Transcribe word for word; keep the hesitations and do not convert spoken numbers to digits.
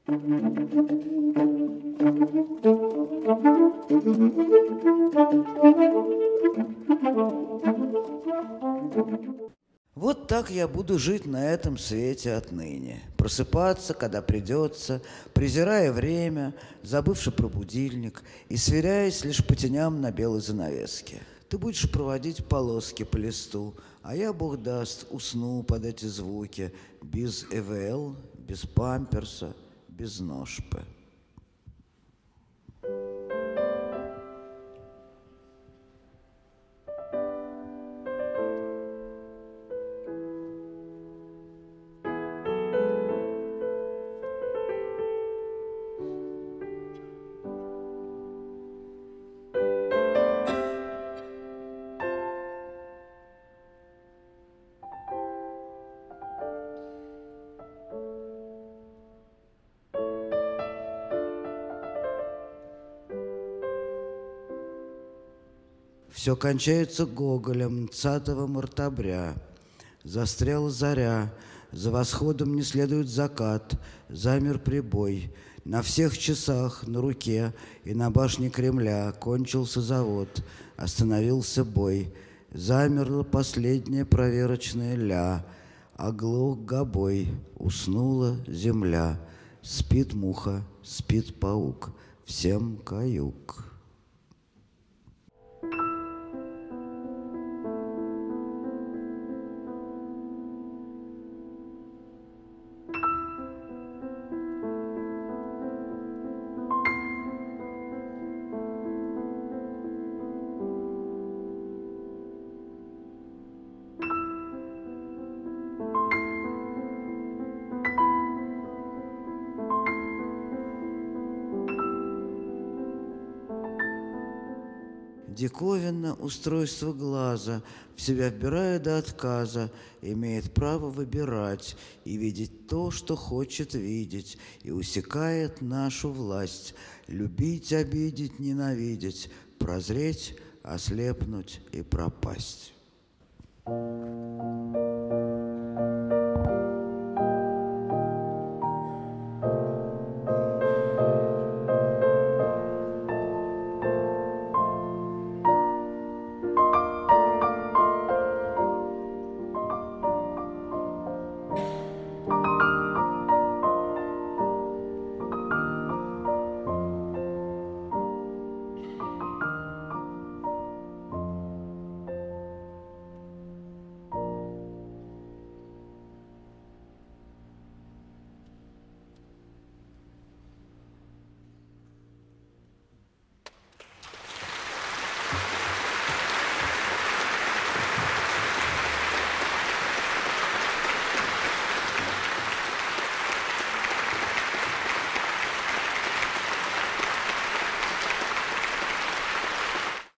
Вот так я буду жить на этом свете отныне. Просыпаться, когда придется, презирая время, забывши про будильник и сверяясь лишь по теням на белой занавеске. Ты будешь проводить полоски по листу, а я, Бог даст, усну под эти звуки, без ЭВЛ, без памперса, без ножпы. Все кончается Гоголем двадцатого мартабря. Застряла заря, за восходом не следует закат, замер прибой. На всех часах, на руке и на башне Кремля кончился завод, остановился бой. Замерла последняя проверочная ля, оглох гобой, уснула земля. Спит муха, спит паук, всем каюк. Диковинно устройство глаза, в себя вбирая до отказа, имеет право выбирать и видеть то, что хочет видеть, и усекает нашу власть, любить, обидеть, ненавидеть, прозреть, ослепнуть и пропасть.